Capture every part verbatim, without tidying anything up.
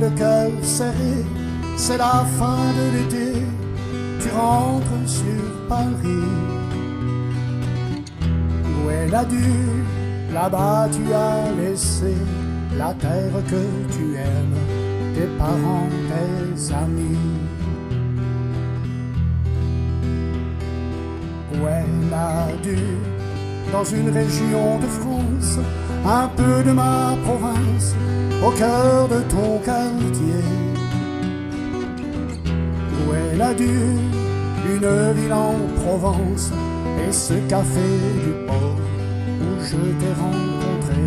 le cœur serré, c'est la fin de l'été, tu rentres sur Paris. Où est l'adulte? Là-bas tu as laissé la terre que tu aimes, tes parents, tes amis. Où est l'adulte? Dans une région de France, un peu de ma province, au cœur de ton quartier. Où est l'adulte? Une ville en Provence, et ce café du port où je t'ai rencontré.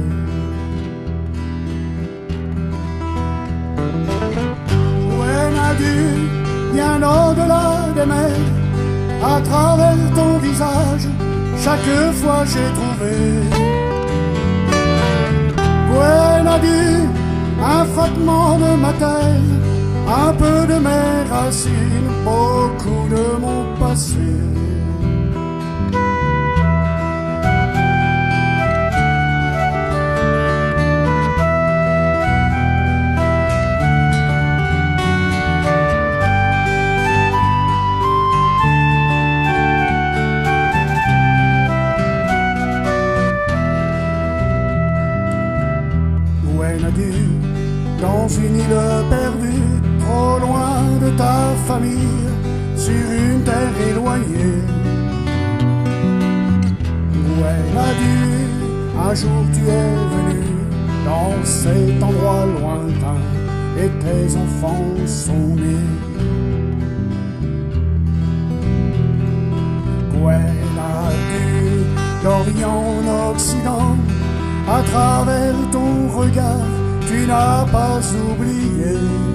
Où est l'adulte? Bien au-delà des mers, à travers ton visage, chaque fois j'ai trouvé. Où est l'adulte? Un fragment de ma terre, un peu de mes racines, beaucoup de mon passé. Où est l'adulte? Dans une île perdue, trop loin de ta famille, sur une terre éloignée. Où est l'adulte? Un jour tu es venu dans cet endroit lointain, et tes enfants sont nés. Où est l'adulte? D'Orient en Occident, à travers ton regard, tu n'as pas oublié.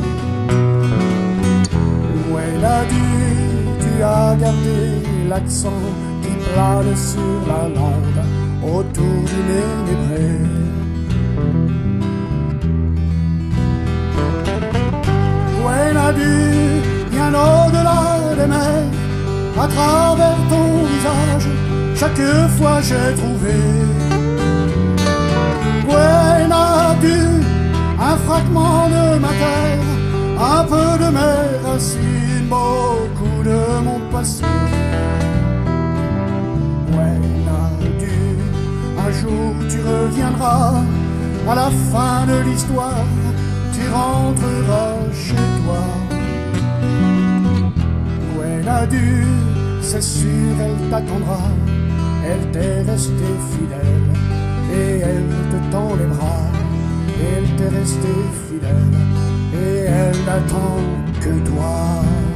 Où est l'adulte? Tu as gardé l'accent qui plane sur la lande autour du Ménébré. Où est l'adulte? Bien au-delà des mers, à travers ton visage, chaque fois j'ai trouvé. Où est l'adulte? Un fragment de ma terre, un peu de mes racines, beaucoup de mon passé. Où est l'adulte? Un jour tu reviendras, à la fin de l'histoire, tu rentreras chez toi. Où est l'adulte? C'est sûr, elle t'attendra, elle t'est restée fidèle, et elle te tend les bras. Elle t'est restée fidèle, et elle n'attend que toi.